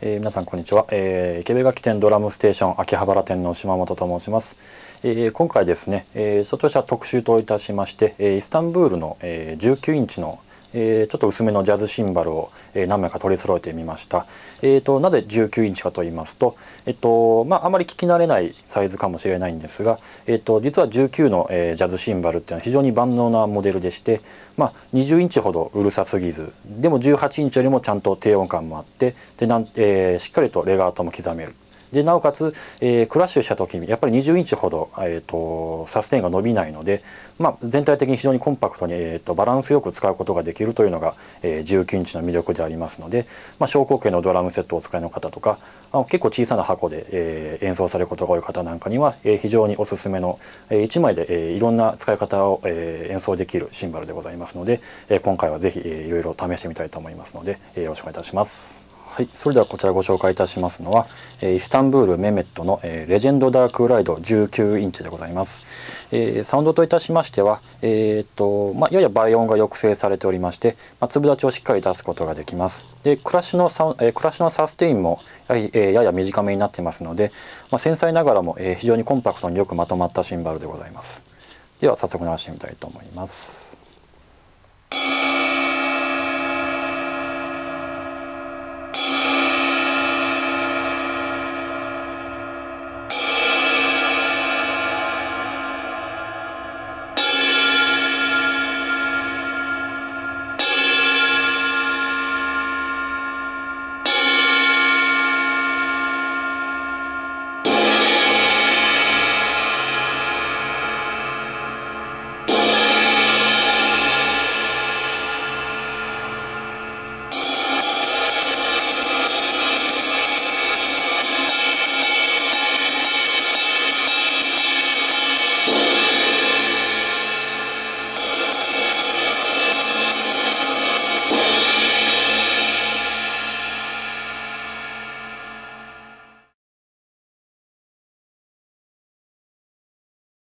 皆さんこんにちは、池部楽器店ドラムステーション秋葉原店の島本と申します。今回ですね、ちょっとした特集といたしまして、イスタンブールの、19インチのちょっと薄めのジャズシンバルを何枚か取り揃えてみました。なぜ19インチかと言いますと、あまり聞き慣れないサイズかもしれないんですが、実は19の、ジャズシンバルっていうのは非常に万能なモデルでして、20インチほどうるさすぎず、でも18インチよりもちゃんと低音感もあって、しっかりとレガートも刻める。でなおかつ、クラッシュした時にやっぱり20インチほど、サステインが伸びないので、全体的に非常にコンパクトに、バランスよく使うことができるというのが、19インチの魅力でありますので、小口径のドラムセットをお使いの方とか、結構小さな箱で、演奏されることが多い方なんかには、非常におすすめの、1枚で、いろんな使い方を、演奏できるシンバルでございますので、今回はぜひ、いろいろ試してみたいと思いますので、よろしくお願いいたします。はい、それではこちらご紹介いたしますのはイスタンブールメメットのレジェンドダークライド19インチでございます。サウンドといたしましては、やや倍音が抑制されておりまして、粒立ちをしっかり出すことができます。でクラッシュのサステインもやや短めになってますので、繊細ながらも非常にコンパクトによくまとまったシンバルでございます。では早速鳴らしてみたいと思います。